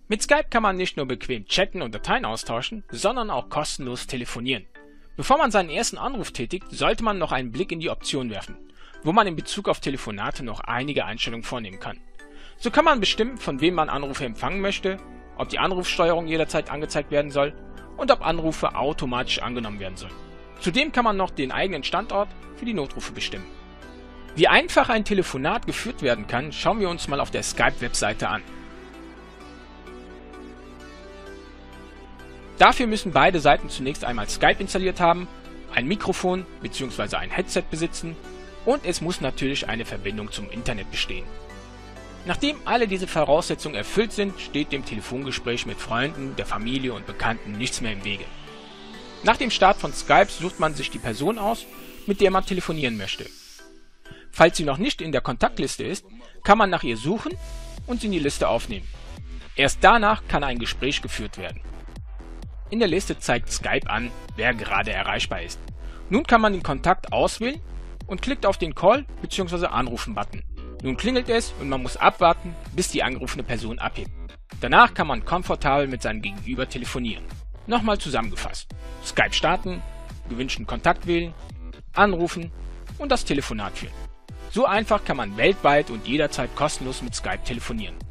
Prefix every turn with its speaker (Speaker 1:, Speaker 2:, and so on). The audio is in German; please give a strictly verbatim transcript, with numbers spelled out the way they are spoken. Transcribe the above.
Speaker 1: Mit Skype kann man nicht nur bequem chatten und Dateien austauschen, sondern auch kostenlos telefonieren. Bevor man seinen ersten Anruf tätigt, sollte man noch einen Blick in die Optionen werfen, wo man in Bezug auf Telefonate noch einige Einstellungen vornehmen kann. So kann man bestimmen, von wem man Anrufe empfangen möchte, ob die Anrufsteuerung jederzeit angezeigt werden soll und ob Anrufe automatisch angenommen werden sollen. Zudem kann man noch den eigenen Standort für die Notrufe bestimmen. Wie einfach ein Telefonat geführt werden kann, schauen wir uns mal auf der Skype-Webseite an. Dafür müssen beide Seiten zunächst einmal Skype installiert haben, ein Mikrofon bzw. ein Headset besitzen und es muss natürlich eine Verbindung zum Internet bestehen. Nachdem alle diese Voraussetzungen erfüllt sind, steht dem Telefongespräch mit Freunden, der Familie und Bekannten nichts mehr im Wege. Nach dem Start von Skype sucht man sich die Person aus, mit der man telefonieren möchte. Falls sie noch nicht in der Kontaktliste ist, kann man nach ihr suchen und sie in die Liste aufnehmen. Erst danach kann ein Gespräch geführt werden. In der Liste zeigt Skype an, wer gerade erreichbar ist. Nun kann man den Kontakt auswählen und klickt auf den Call bzw. Anrufen-Button. Nun klingelt es und man muss abwarten, bis die angerufene Person abhebt. Danach kann man komfortabel mit seinem Gegenüber telefonieren. Nochmal zusammengefasst: Skype starten, gewünschten Kontakt wählen, anrufen und das Telefonat führen. So einfach kann man weltweit und jederzeit kostenlos mit Skype telefonieren.